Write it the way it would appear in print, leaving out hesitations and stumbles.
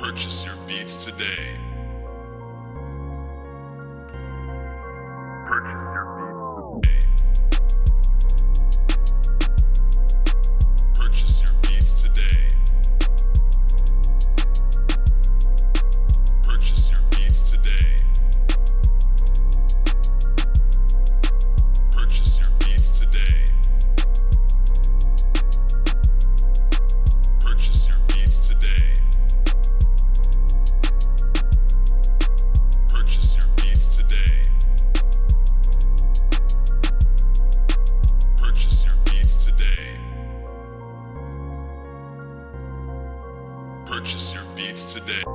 Purchase your beats today. Purchase your beats today. Purchase your beats today. Purchase your beats today. Purchase your beats today. Purchase your beats today. Purchase your beats today. Purchase your beats today.